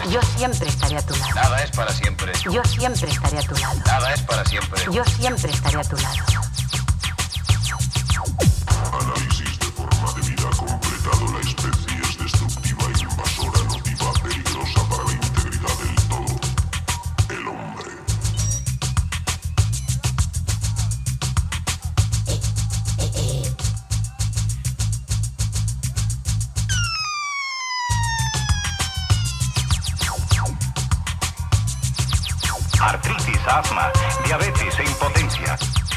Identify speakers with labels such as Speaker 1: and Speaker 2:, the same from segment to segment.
Speaker 1: Yo siempre estaré a tu lado.
Speaker 2: Nada es para siempre.
Speaker 1: Yo siempre estaré a tu lado.
Speaker 2: Nada es para siempre.
Speaker 1: Yo siempre estaré a tu lado.
Speaker 3: Análisis de forma de vida completado. La especie es destructiva, invasora, nociva, peligrosa para la integridad del todo. El hombre.
Speaker 4: Artritis, asma, diabetes e impotencia.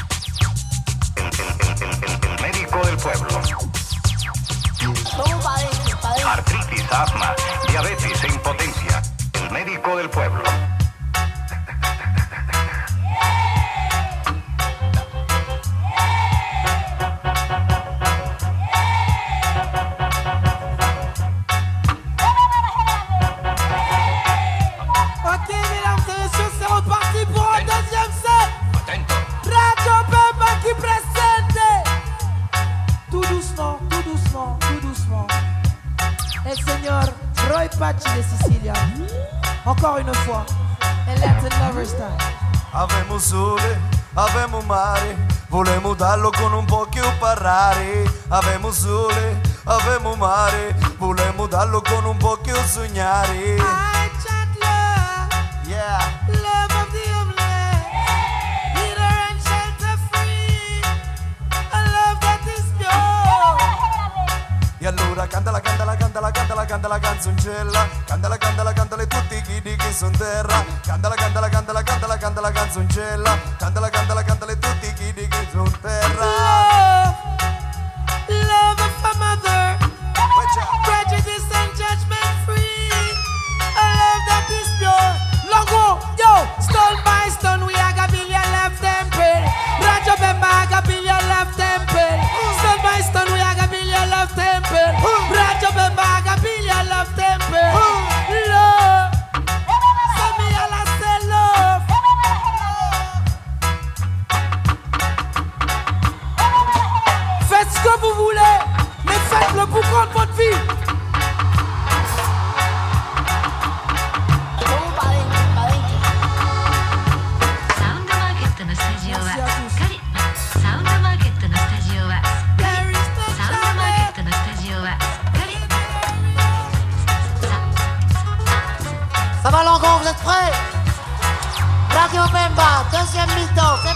Speaker 4: El médico del pueblo. Artritis, asma, diabetes e impotencia. El médico del pueblo.
Speaker 5: De Sicilia, encore une fois, en Latin Lover Style.
Speaker 6: Avemo sole, avemo mare, volemo darlo con un po' più parlare. Avemo sole, avemo mare, volemo darlo con un po' più sognare.
Speaker 5: I chant love,
Speaker 6: Yeah.
Speaker 5: love of the homeless, leader and shelter free, a love that is pure.
Speaker 6: E allora cantala, cantala, cantala, cantala, canta la canzoncella. Cantala, cantala, cantala e tutti i chidi che son terra. Cantala, cantala, cantala, cantala, canta la canzoncella. Cantala, cantala, cantala e tutti i chidi che son terra.
Speaker 5: Love, love of a mother, prejudice and judgment free, a love that is pure. Longo, yo, stone by stone we aga billion love temple. Raja Bemba aga billion love temple. Stone by stone we aga billion love temple. Raja Bemba aga billion love temple. Love, send me all I say love. Faites ce que vous voulez, mais faites-le pour contre votre vie.
Speaker 7: Ça va Langon, vous êtes prêts? Radio Bemba, deuxième mi-temps, c'est